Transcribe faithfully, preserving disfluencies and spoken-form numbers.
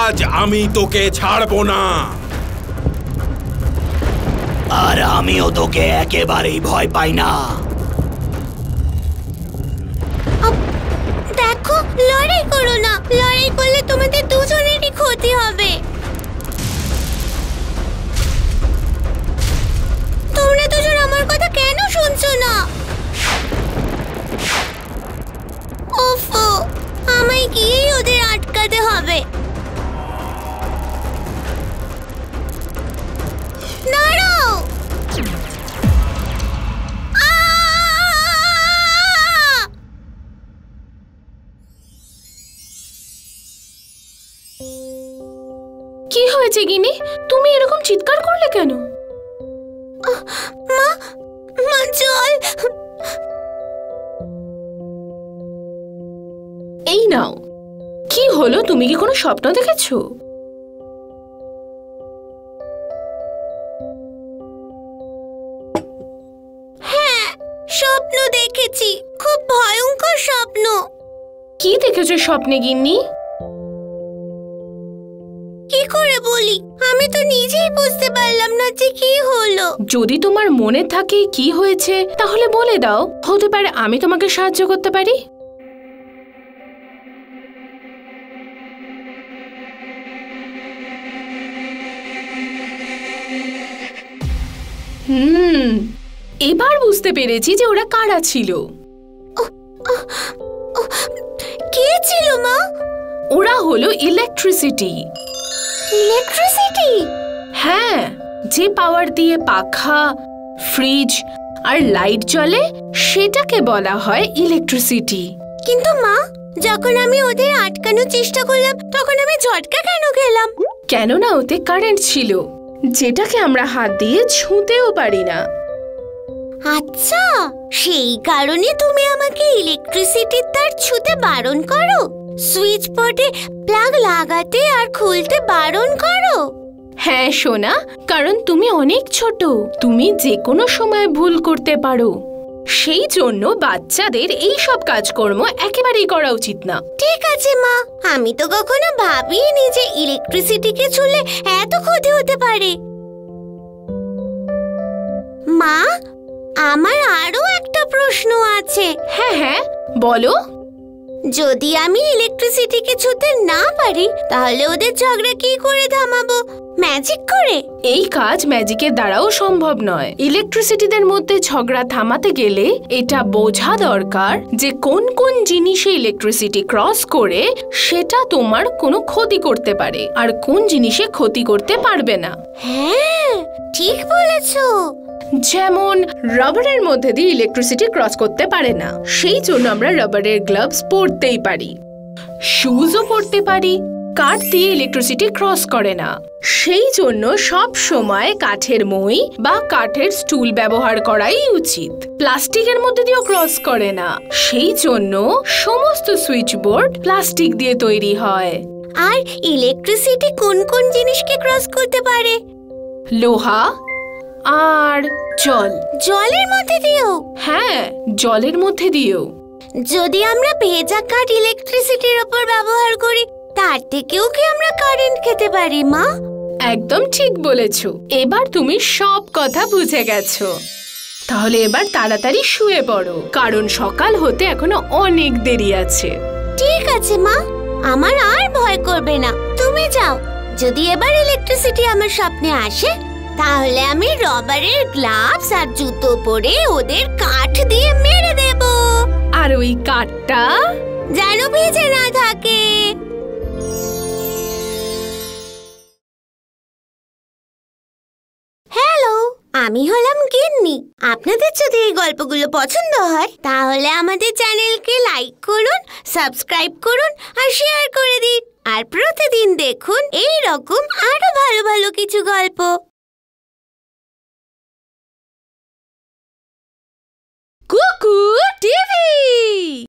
আজ আমি তোকে ছাড়বো না। আর আমিও তোকে একেবারেই ভয় পাই না। দেখো, লড়াই করো না। লড়াই করলে তোমাদের দুজনেরই ক্ষতি হবে। তোমরা দুজন আমার কথা কেন শুনছো না? ওফো, আমায় গিয়েই ওদের আটকাতে হবে। দাঁড়াও! কি হয়েছে গিনি? তুমি এরকম চিৎকার করলে কেন? মা, মা জল। এই নাও। কি হলো? তুমি কি কোনো স্বপ্ন দেখেছো? হ্যাঁ, স্বপ্ন দেখেছি। খুব ভয়ঙ্কর স্বপ্ন। কি দেখেছো স্বপ্নে গিন্নি? কি করে বলি? আমি তো নিজেই বুঝতে পারলাম না যে কি হলো। যদি তোমার মনে থাকে কি হয়েছে তাহলে বলে দাও, হতে পারে আমি তোমাকে সাহায্য করতে পারি। হুম, এবার বুঝতে পেরেছি যে ওরা কারা ছিল। কে ছিল মা? ওরা হলো ইলেকট্রিসিটি। ইলেকট্রিসিটি? হ্যাঁ, যে পাওয়ার দিয়ে পাখা, ফ্রিজ আর লাইট জ্বলে সেটাকে বলা হয় ইলেকট্রিসিটি। কিন্তু মা, যখন আমি ওদের আটকানোর চেষ্টা করলাম তখন আমি ঝটকা কেন খেলাম? কেননা ওতে কারেন্ট ছিল, যেটাকে আমরা হাত দিয়ে ছুঁতেও পারি না। আচ্ছা, সেই কারণে তুমি আমাকে ইলেকট্রিসিটির তার ছুঁতে বারণ করো, সুইচ বোর্ডে প্লাগ লাগাতে আর খুলতে বারণ করো। হ্যাঁ সোনা, কারণ তুমি অনেক ছোট, তুমি যে কোনো সময় ভুল করতে পারো। সেই জন্য বাচ্চাদের এই সব কাজকর্ম একেবারেই করা উচিত না। ঠিক আছে মা, আমি তো কখনো ভাবিনি যে ইলেকট্রিসিটিকে ছুঁলে এত ক্ষতি হতে পারে। মা, আমার আরো একটা প্রশ্ন আছে। হ্যাঁ হ্যাঁ, বলো। যদি আমি ইলেকট্রিসিটিকে ছুঁতে না পারি তাহলে ওদের ঝগড়া কি করে থামাবো? ম্যাজিক করে? এই কাজ ম্যাজিকের দ্বারাও সম্ভব নয়। ইলেকট্রিসিটিদের মধ্যে ঝগড়া থামাতে গেলে এটা বোঝা দরকার যে কোন কোন জিনিসে ইলেকট্রিসিটি ক্রস করে সেটা তোমার কোনো ক্ষতি করতে পারে আর কোন জিনিসে ক্ষতি করতে পারবে না। হ্যাঁ, ঠিক বলেছো। যেমন রাবারের মধ্যে দিয়ে ইলেকট্রিসিটি ক্রস করতে পারে না, সেই জন্য আমরা রাবারের গ্লাভস পরতেই পারি। শুজও পরতে পারি, কাঠ দিয়ে ইলেকট্রিসিটি ক্রস করে না, সেই জন্য সব সময় কাঠের মই বা কাঠের স্টুল ব্যবহার করাই উচিত। প্লাস্টিকের মধ্যে দিয়েও ক্রস করে না, সেই জন্য সমস্ত সুইচ বোর্ড প্লাস্টিক দিয়ে তৈরি হয়। আর ইলেকট্রিসিটি কোন কোন জিনিসকে ক্রস করতে পারে? লোহা আর জল। জলের মধ্যে দিয়েও? হ্যাঁ, জলের মধ্যে দিয়েও। যদি আমরা ভেজা কাঠ ইলেকট্রিসিটির উপর ব্যবহার করি তার থেকেও কি আমরা কারেন্ট খেতে পারি মা? একদম ঠিক বলেছো। এবার তুমি সব কথা বুঝে গেছো। তাহলে এবার তাড়াতাড়ি শুয়ে পড়ো, কারণ সকাল হতে এখনো অনেক দেরি আছে। ঠিক আছে মা, আমার আর ভয় করবে না। তুমি যাও। যদি এবার ইলেকট্রিসিটি আমার স্বপ্নে আসে তাহলে আমি রবারের গ্লাভস আর জুতো পরে ওদের কাঠ দিয়ে মেরে দেব। আর ওই কাঠটা যেন ভিজে না থাকে। হ্যালো, আমি হলাম গিন্নি। আপনাদের যদি এই গল্পগুলো পছন্দ হয় তাহলে আমাদের চ্যানেলকে লাইক করুন, সাবস্ক্রাইব করুন আর শেয়ার করে দিন। আর প্রতিদিন দেখুন এই রকম আরো ভালো ভালো কিছু গল্প।